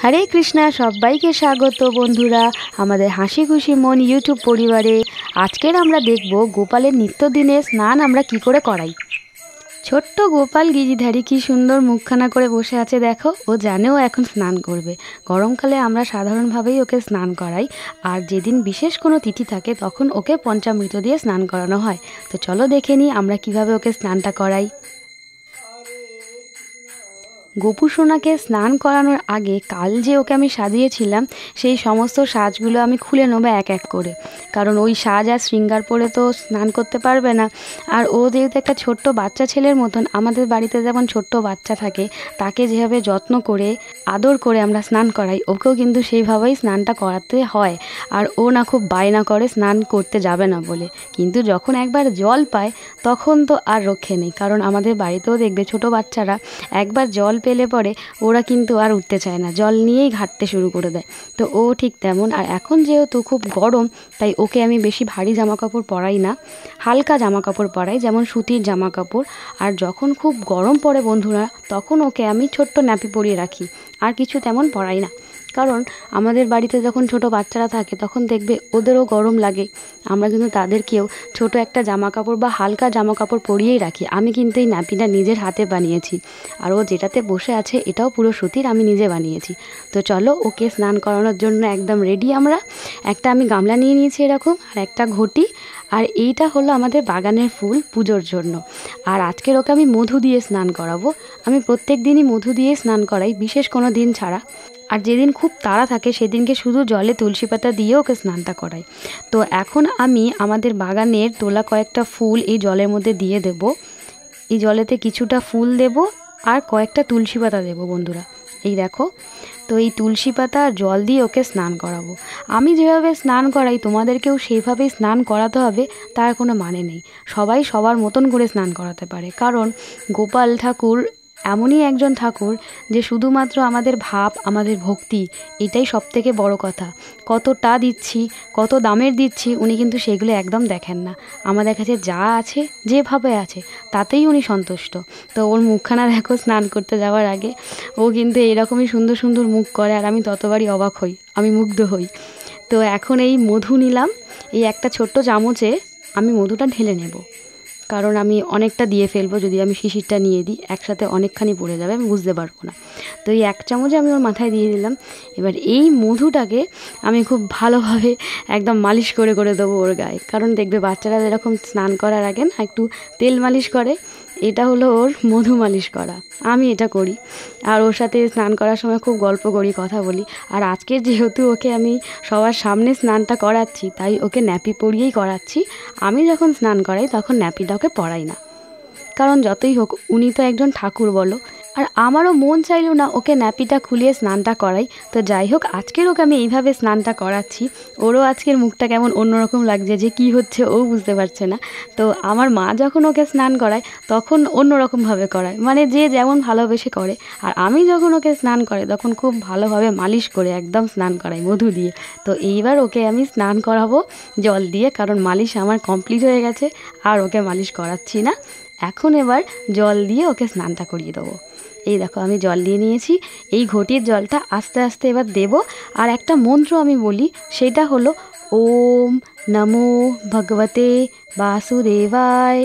হরে কৃষ্ণা, সবাইকে স্বাগত বন্ধুরা আমাদের হাসি খুশি মন ইউটিউব পরিবারে। আজকের আমরা দেখব গোপালের নিত্যদিনের স্নান আমরা কি করে করাই। ছোট্ট গোপাল গিরিধারী কি সুন্দর মুখখানা করে বসে আছে দেখো। ও জানেও এখন স্নান করবে। গরমকালে আমরা সাধারণভাবেই ওকে স্নান করাই, আর যেদিন বিশেষ কোনো তিথি থাকে তখন ওকে পঞ্চামৃত দিয়ে স্নান করানো হয়। তো চলো দেখে নিই আমরা কিভাবে ওকে স্নানটা করাই। গোপু সোনাকে স্নান করানোর আগে কাল যে ওকে আমি সাজিয়েছিলাম সেই সমস্ত সাজগুলো আমি খুলে নেবো এক এক করে, কারণ ওই সাজ আর শৃঙ্গার পরে তো স্নান করতে পারবে না। আর ও যেহেতু একটা ছোট্ট বাচ্চা ছেলের মতন, আমাদের বাড়িতে যেমন ছোট্ট বাচ্চা থাকে তাকে যেভাবে যত্ন করে আদর করে আমরা স্নান করাই, ওকেও কিন্তু সেইভাবেই স্নানটা করাতে হয়। আর ও না খুব বায়না করে স্নান করতে যাবে না বলে, কিন্তু যখন একবার জল পায় তখন তো আর রক্ষে নেই। কারণ আমাদের বাড়িতেও দেখবে ছোট বাচ্চারা একবার জল পেলে পরে ওরা কিন্তু আর উঠতে চায় না, জল নিয়েই ঘাঁটতে শুরু করে দেয়। তো ও ঠিক তেমন। আর এখন যেহেতু খুব গরম, তাই ওকে আমি বেশি ভারী জামা কাপড় পরাই না, হালকা জামা কাপড় পরাই, যেমন সুতির জামা কাপড়। আর যখন খুব গরম পড়ে বন্ধুরা, তখন ওকে আমি ছোট্ট ন্যাপি পরিয়ে রাখি, আর কিছু তেমন পরাই না। কারণ আমাদের বাড়িতে যখন ছোট বাচ্চারা থাকে তখন দেখবে ওদেরও গরম লাগে, আমরা কিন্তু তাদেরকেও ছোট একটা জামা কাপড় বা হালকা জামা কাপড় পরিয়েই রাখি। আমি কিন্তু এই ন্যাপিটা নিজের হাতে বানিয়েছি, আর ও যেটাতে বসে আছে এটাও পুরো সুতির, আমি নিজে বানিয়েছি। তো চলো ওকে স্নান করানোর জন্য একদম রেডি আমরা। একটা আমি গামলা নিয়ে নিয়েছি এরকম, আর একটা ঘটি, আর এইটা হলো আমাদের বাগানের ফুল পুজোর জন্য। আর আজকের ওকে আমি মধু দিয়ে স্নান করাবো। আমি প্রত্যেক দিনই মধু দিয়ে স্নান করাই, বিশেষ কোনো দিন ছাড়া। আর যেদিন খুব তাড়া থাকে সেদিনকে শুধু জলে তুলসী পাতা দিয়ে ওকে স্নানটা করাই। তো এখন আমি আমাদের বাগানের তোলা কয়েকটা ফুল এই জলের মধ্যে দিয়ে দেব। এই জলেতে কিছুটা ফুল দেব আর কয়েকটা তুলসী পাতা দেবো বন্ধুরা, এই দেখো। তো এই তুলসী পাতা আর জল দিয়ে ওকে স্নান করাবো। আমি যেভাবে স্নান করাই তোমাদেরকেও সেইভাবেই স্নান করাতে হবে তার কোনো মানে নেই। সবাই সবার মতন করে স্নান করাতে পারে, কারণ গোপাল ঠাকুর এমনই একজন ঠাকুর যে শুধুমাত্র আমাদের ভাব, আমাদের ভক্তি, এটাই সবথেকে বড় কথা। কতটা দিচ্ছি, কত দামের দিচ্ছি, উনি কিন্তু সেগুলো একদম দেখেন না। আমাদের কাছে যা আছে, যেভাবে আছে, তাতেই উনি সন্তুষ্ট। তো ওর মুখখানা দেখো স্নান করতে যাওয়ার আগে, ও কিন্তু এরকমই সুন্দর সুন্দর মুখ করে, আর আমি ততবারই অবাক হই, আমি মুগ্ধ হই। তো এখন এই মধু নিলাম, এই একটা ছোট্ট চামচে আমি মধুটা ঢেলে নেব, কারণ আমি অনেকটা দিয়ে ফেলবো। যদি আমি শিশিরটা নিয়ে দিই একসাথে অনেকখানি পড়ে যাবে, আমি বুঝতে পারবো না। তো এই এক চামচে আমি ওর মাথায় দিয়ে দিলাম। এবার এই মধুটাকে আমি খুব ভালোভাবে একদম মালিশ করে করে দেবো ওর গায়ে। কারণ দেখবে বাচ্চারা যেরকম স্নান করার আগে না একটু তেল মালিশ করে, এটা হলো ওর মধু মালিশ করা। আমি এটা করি, আর ওর সাথে স্নান করার সময় খুব গল্প করি, কথা বলি। আর আজকের যেহেতু ওকে আমি সবার সামনে স্নানটা করাচ্ছি, তাই ওকে ন্যাপি পরিয়েই করাচ্ছি। আমি যখন স্নান করাই তখন ন্যাপিটা ওকে পরাই না, কারণ যতই হোক উনি তো একজন ঠাকুর বলো। আর আমারও মন চাইল না ওকে ন্যাপিটা খুলিয়ে স্নানটা করাই। তো যাই হোক, আজকের ওকে আমি এইভাবে স্নানটা করাচ্ছি। ওরও আজকের মুখটা কেমন অন্যরকম লাগছে, যে কি হচ্ছে ও বুঝতে পারছে না। তো আমার মা যখন ওকে স্নান করায় তখন অন্যরকমভাবে করায়, মানে যে যেমন ভালোবেসে করে। আর আমি যখন ওকে স্নান করাই তখন খুব ভালোভাবে মালিশ করে একদম স্নান করাই মধু দিয়ে। তো এইবার ওকে আমি স্নান করাবো জল দিয়ে, কারণ মালিশ আমার কমপ্লিট হয়ে গেছে, আর ওকে মালিশ করাচ্ছি না। এখন এবার জল দিয়ে ওকে স্নানটা করিয়ে দেবো। এই দেখো আমি জল দিয়ে নিয়েছি, এই ঘটির জলটা আস্তে আস্তে এবার দেব। আর একটা মন্ত্র আমি বলি, সেটা হলো ওম নমো ভগবতে বাসুদেবায়,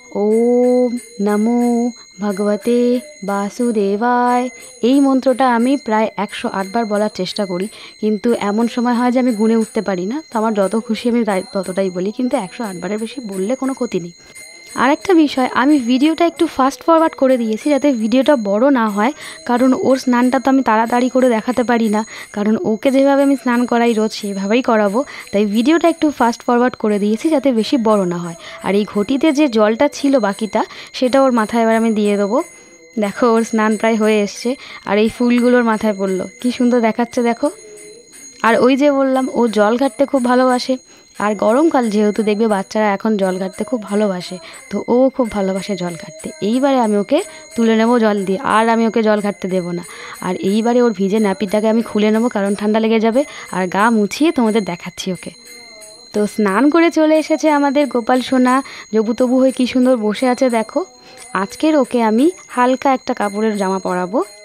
ওম নমো ভগবতে বাসুদেবায়। এই মন্ত্রটা আমি প্রায় 108 বার বলার চেষ্টা করি, কিন্তু এমন সময় হয় যে আমি গুণে উঠতে পারি না। তো আমার যত খুশি আমি ততটাই বলি, কিন্তু 108 বারের বেশি বললে কোনো ক্ষতি নেই। আর একটা বিষয়, আমি ভিডিওটা একটু ফাস্ট ফরওয়ার্ড করে দিয়েছি যাতে ভিডিওটা বড় না হয়, কারণ ওর স্নানটা তো আমি তাড়াতাড়ি করে দেখাতে পারি না, কারণ ওকে যেভাবে আমি স্নান করাই রোজ সেভাবেই করাবো। তাই ভিডিওটা একটু ফাস্ট ফরওয়ার্ড করে দিয়েছি যাতে বেশি বড় না হয়। আর এই ঘটিতে যে জলটা ছিল বাকিটা, সেটা ওর মাথায় এবার আমি দিয়ে দেবো। দেখো ওর স্নান প্রায় হয়ে এসছে, আর এই ফুলগুলোর মাথায় পড়লো, কি সুন্দর দেখাচ্ছে দেখো। আর ওই যে বললাম ও জল ঘাটতে খুব ভালোবাসে, আর গরমকাল যেহেতু দেখবে বাচ্চারা এখন জল ঘাটতে খুব ভালোবাসে, তো ও খুব ভালোবাসে জল ঘাটতে। এইবারে আমি ওকে তুলে নেবো জল দিয়ে, আর আমি ওকে জল ঘাটতে দেবো না। আর এইবারে ওর ভিজে ন্যাপিটাকে আমি খুলে নেবো, কারণ ঠান্ডা লেগে যাবে, আর গা মুছিয়ে তোমাদের দেখাচ্ছি ওকে। তো স্নান করে চলে এসেছে আমাদের গোপাল সোনা, জবুতবু হয়ে কি সুন্দর বসে আছে দেখো। আজকের ওকে আমি হালকা একটা কাপড়ের জামা পরাবো,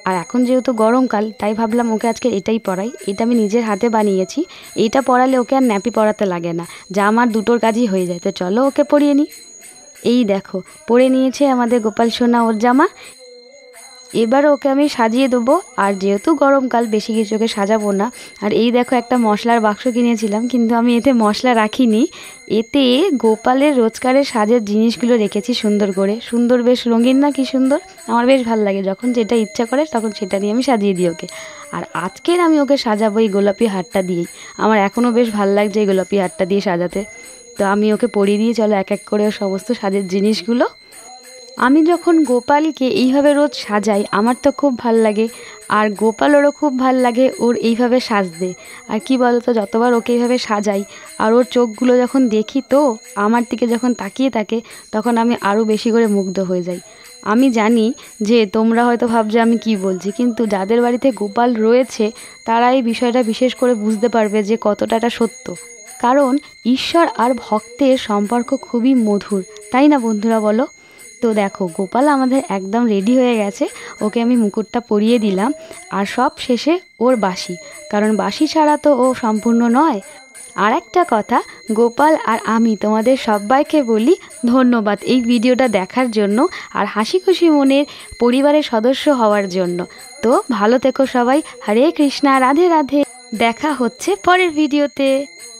আর এখন যেহেতু গরমকাল, তাই ভাবলাম ওকে আজকে এটাই পরাই। এটা আমি নিজের হাতে বানিয়েছি। এইটা পরালে ওকে আর ন্যাপি পরাতে লাগে না, যা আমার দুটোর কাজই হয়ে যায়। তো চলো ওকে পরিয়ে নিই। এই দেখো পরে নিয়েছে আমাদের গোপাল সোনা ওর জামা। এবার ওকে আমি সাজিয়ে দেবো। আর যেহেতু গরমকাল, বেশি কিছু ওকে সাজাবো না। আর এই দেখো একটা মশলার বাক্স কিনেছিলাম, কিন্তু আমি এতে মশলা রাখিনি। এতে গোপালের রোজকারের সাজের জিনিসগুলো রেখেছি সুন্দর করে। সুন্দর, বেশ রঙিন না, কি সুন্দর! আমার বেশ ভালো লাগে, যখন যেটা ইচ্ছা করে তখন সেটা নিয়ে আমি সাজিয়ে দিই ওকে। আর আজকের আমি ওকে সাজাবো এই গোলাপি হারটা দিয়েই। আমার এখনও বেশ ভালো লাগছে এই গোলাপি হারটা দিয়ে সাজাতে। তো আমি ওকে পরিয়ে দিয়ে চলো এক এক করে ওর সমস্ত সাজের জিনিসগুলো। আমি যখন গোপালকে এইভাবে রোজ সাজাই আমার তো খুব ভাল লাগে, আর গোপালেরও খুব ভাল লাগে ওর এইভাবে সাজতে। আর কি বলতো, যতবার ওকে এইভাবে সাজাই আর ওর চোখগুলো যখন দেখি, তো আমার দিকে যখন তাকিয়ে থাকে, তখন আমি আরও বেশি করে মুগ্ধ হয়ে যাই। আমি জানি যে তোমরা হয়তো ভাবছো আমি কি বলছি, কিন্তু যাদের বাড়িতে গোপাল রয়েছে তারা এই বিষয়টা বিশেষ করে বুঝতে পারবে যে কতটা এটা সত্য। কারণ ঈশ্বর আর ভক্তের সম্পর্ক খুবই মধুর, তাই না বন্ধুরা, বলো? তো দেখো গোপাল আমাদের একদম রেডি হয়ে গেছে। ওকে আমি মুকুটটা পরিয়ে দিলাম। আর সব শেষে ওর বাঁশি, কারণ বাঁশি ছাড়া তো ও সম্পূর্ণ নয়। আর একটা কথা, গোপাল আর আমি তোমাদের সবাইকে বলি ধন্যবাদ এই ভিডিওটা দেখার জন্য আর হাসি খুশি মনের পরিবারের সদস্য হওয়ার জন্য। তো ভালো থেকো সবাই। হরে কৃষ্ণা, রাধে রাধে। দেখা হচ্ছে পরের ভিডিওতে।